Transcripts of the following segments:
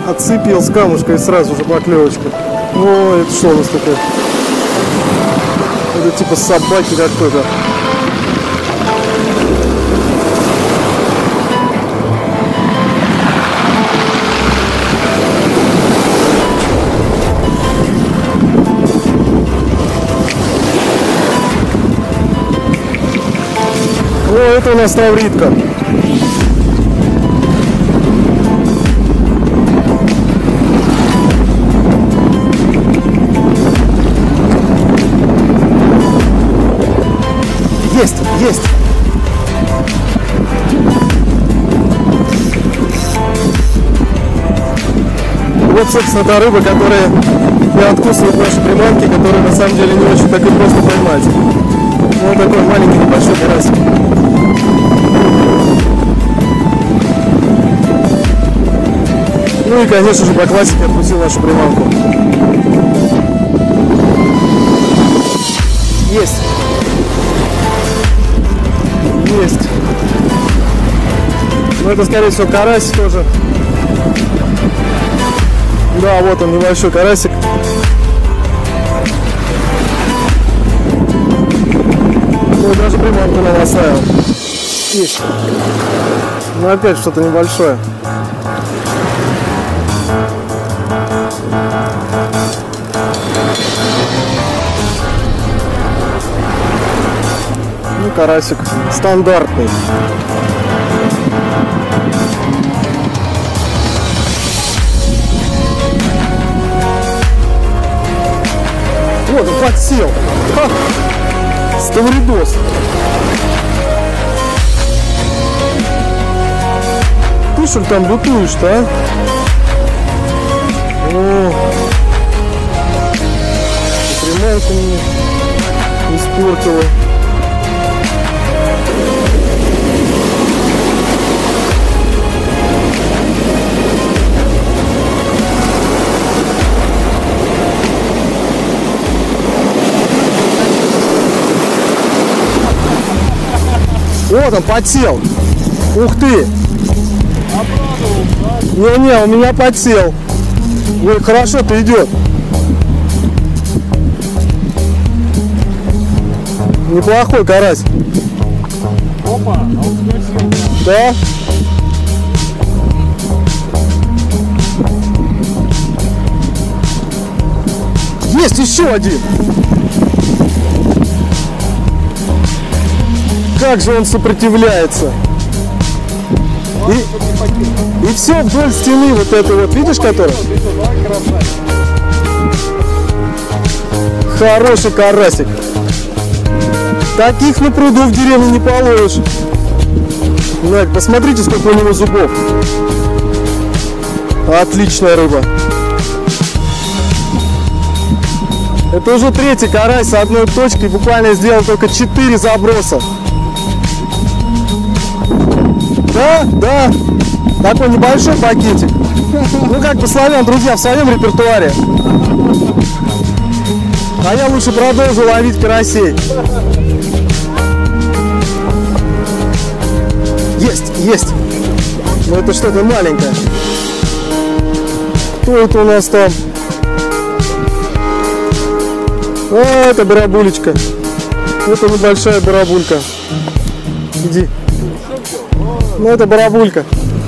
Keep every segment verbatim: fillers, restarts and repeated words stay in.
Отцепил с камушка и сразу же поклевочка. Ой, это что у нас такое? Это типа собаки какой-то. О, это у нас тавритка. Есть, есть. Вот, собственно, та рыба, которая и откусывает наши приманки, которые на самом деле не очень так и просто поймать. Вот такой маленький небольшой карасик. Ну и, конечно же, по классике откусил нашу приманку. Есть. Есть. Ну это, скорее всего, карась тоже. Да, вот он, небольшой карасик. Ну и даже приманку нам оставил. Есть. Ну опять что-то небольшое. Ну, карасик стандартный. Вот он подсел. Ха! Ставридос. Ты что ли там бутуешь-то, а? О, приманку мне испортила. Вот он подсел. Ух ты! Не-не, у меня подсел. Ой, хорошо-то идет. Неплохой карась. Опа, а он спросил. Да? Есть еще один. Как же он сопротивляется. И, и все вдоль стены вот это вот, видишь, который? Хороший карасик. Таких на пруду в деревне не половишь. Надь, посмотрите, сколько у него зубов. Отличная рыба. Это уже третий карась с одной точкой. Буквально сделал только четыре заброса. Да, да. Такой небольшой пакетик. Ну как бы славян, друзья, в своем репертуаре. А я лучше продолжу ловить карасей. Есть, есть. Но это что-то маленькое. Кто это у нас там? О, это барабулечка. Это небольшая барабулька. Иди. Ну это барабулька.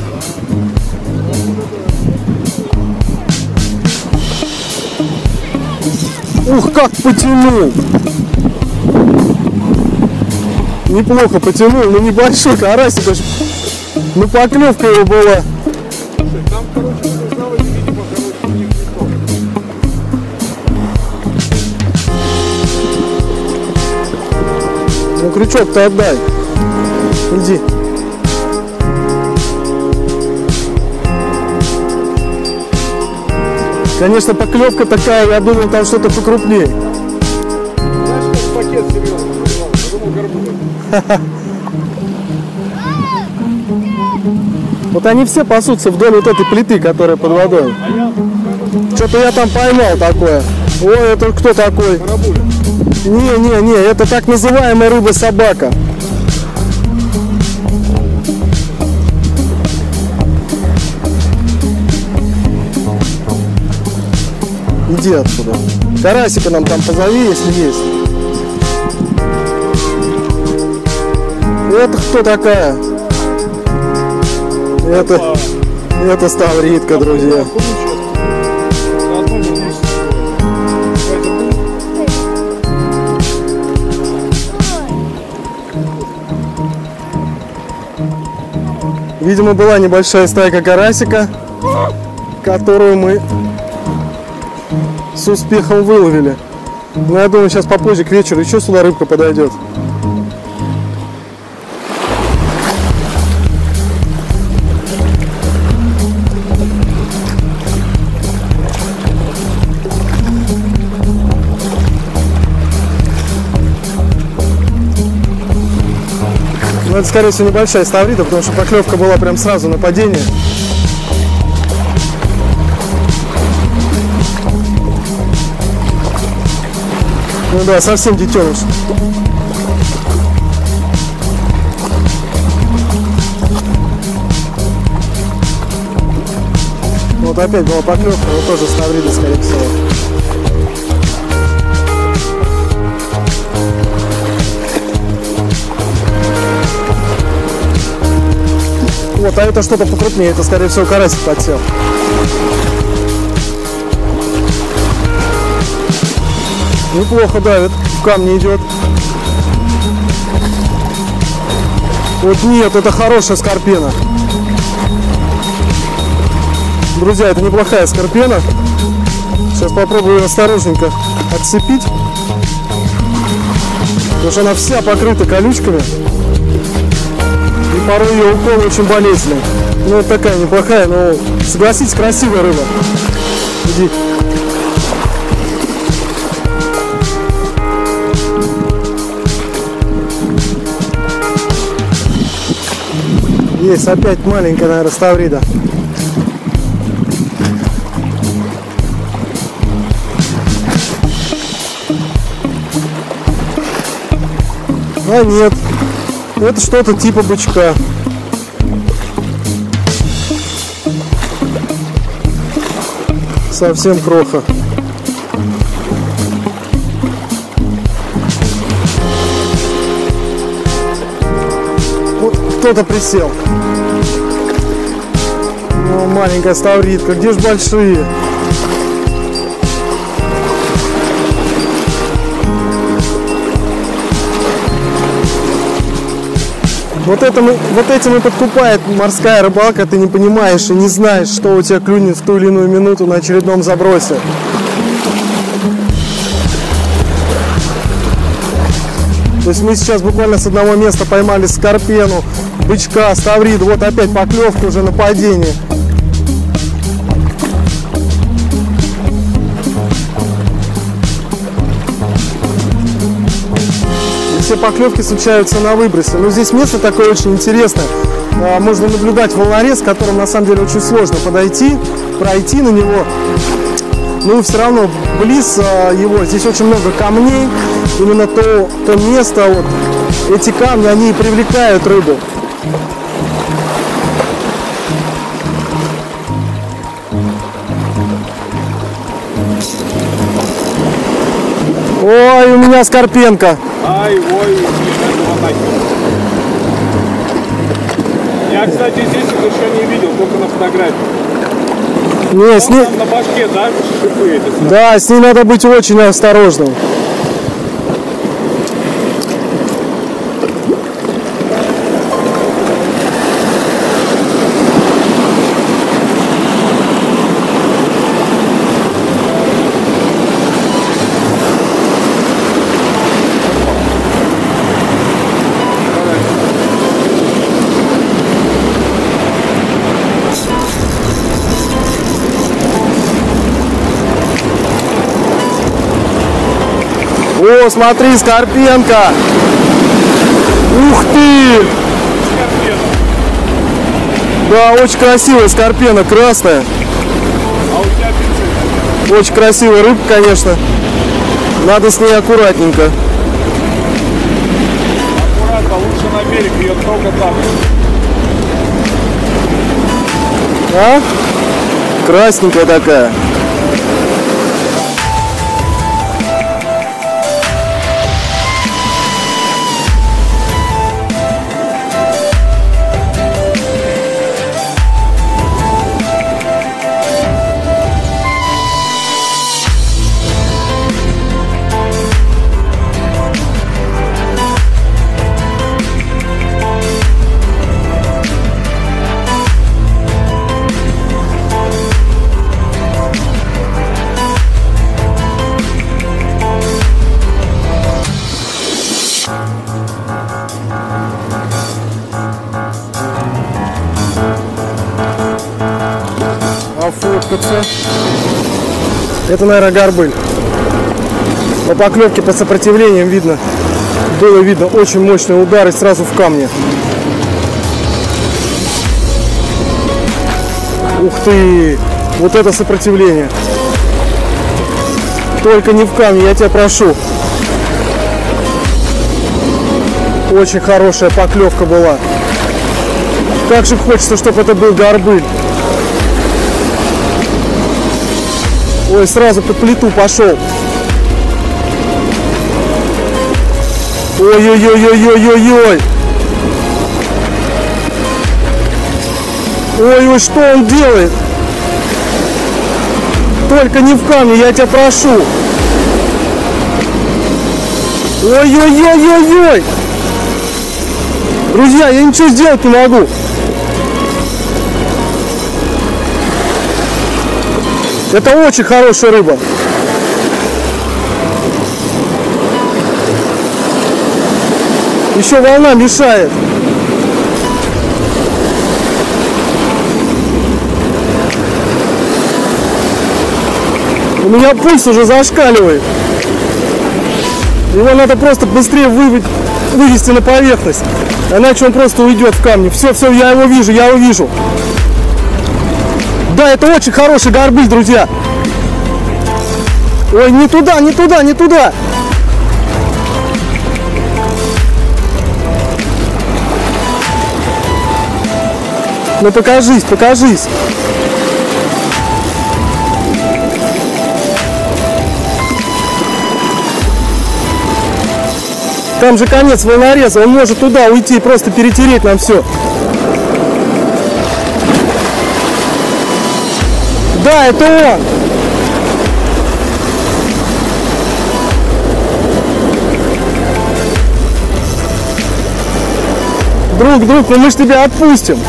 Ух, как потянул. Неплохо потянул, но небольшой карасик. Ну поклевка его была. Там, короче, признавать, видимо, короче, у них не то. Ну крючок-то отдай. Иди. Конечно, поклевка такая, я думал, там что-то покрупнее. Знаешь, как пакет серьезно, я думал, горбуха. Вот они все пасутся вдоль вот этой плиты, которая под водой. Что-то я там поймал такое. Ой, это кто такой? Барабуля. Не, не, не, это так называемая рыба-собака. уйди отсюда. Карасика нам там позови, если есть. Это кто такая? Это, это ставридка, друзья. Видимо, была небольшая стайка карасика, которую мы с успехом выловили. Но я думаю, сейчас попозже к вечеру еще сюда рыбка подойдет. Но это, скорее всего, небольшая ставрида, потому что поклевка была прям сразу на падение. Ну да, совсем детеныш. Вот опять была поклевка, но тоже ставрида, скорее всего. Вот, а это что-то покрупнее, это, скорее всего, карасик подсел. Неплохо давит, в камни идет. Вот нет, это хорошая скорпена. Друзья, это неплохая скорпена. Сейчас попробую осторожненько отцепить. Потому что она вся покрыта колючками. И порой ее укол очень болезненный. Ну, вот такая неплохая, но, согласитесь, красивая рыба. Иди. Есть опять маленькая, наверное, ставрида. А нет, это что-то типа бычка. Совсем кроха. Вот кто-то присел. Ну, маленькая ставридка, где ж большие? Вот, это мы, вот этим и подкупает морская рыбалка, ты не понимаешь и не знаешь, что у тебя клюнет в ту или иную минуту на очередном забросе. То есть мы сейчас буквально с одного места поймали скорпену, бычка, ставриду, вот опять поклевка уже на падении. Все поклевки случаются на выбросе. Но здесь место такое очень интересное. Можно наблюдать волнорез, к которому на самом деле очень сложно подойти, пройти на него. Но все равно близ его здесь очень много камней. Именно то, то место, вот, эти камни, они и привлекают рыбу. Ой, у меня скорпенка. Ай, ой, я, кстати, здесь это еще не видел, только на фотографии. Не, с ней... на башке, да, шипы эти? Да, с ней надо быть очень осторожным. О, смотри, скорпенка! Ух ты! Скорпена. Да, очень красивая скорпена, красная. А у тебя пиццы? Очень красивая рыбка, конечно. Надо с ней аккуратненько. Аккуратно, лучше на берег, ее только там. А? Красненькая такая. как все. Это, наверное, горбыль. По поклевке, по сопротивлениям видно. Было видно очень мощный удар и сразу в камне. Ух ты! Вот это сопротивление. Только не в камне, я тебя прошу. Очень хорошая поклевка была. Как же хочется, чтобы это был горбыль. Ой, сразу под плиту пошел. Ой-ой-ой-ой-ой-ой-ой. Ой-ой, что он делает? Только не в камне, я тебя прошу. Ой-ой-ой-ой-ой. Друзья, я ничего сделать не могу. Это очень хорошая рыба. Еще волна мешает. У меня пульс уже зашкаливает. Его надо просто быстрее вывести, вывести на поверхность. Иначе он просто уйдет в камни. Все, все, я его вижу, я его вижу. Да, это очень хороший горбыль, друзья. Ой, не туда, не туда, не туда. Ну покажись, покажись. Там же конец волнореза, он может туда уйти и просто перетереть нам все. Да, это он. Друг, друг, ну мы ж тебя отпустим.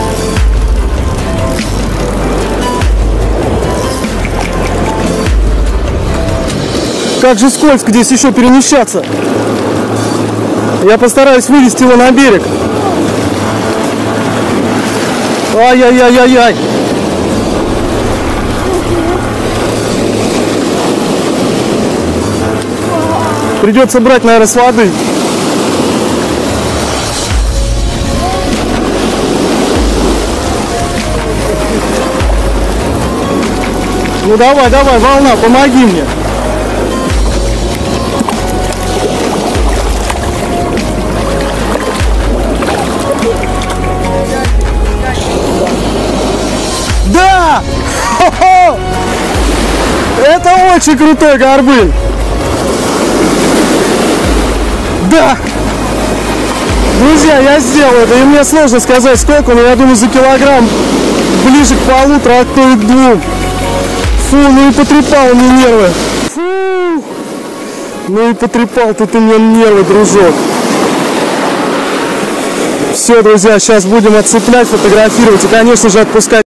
Как же скользко здесь еще перемещаться. Я постараюсь вывести его на берег. Ай-яй-яй-яй-яй. Придется брать, наверное, с воды. Ну давай, давай, волна, помоги мне. Да! Хо-хо! Это очень крутой горбыль. Да! Друзья, я сделал это, и мне сложно сказать сколько, но я думаю за килограмм ближе к полутора, а то и к двум. Фу, ну и потрепал мне нервы. Фу! Ну и потрепал тут у меня нервы, дружок. Все, друзья, сейчас будем отцеплять, фотографировать и, конечно же, отпускать.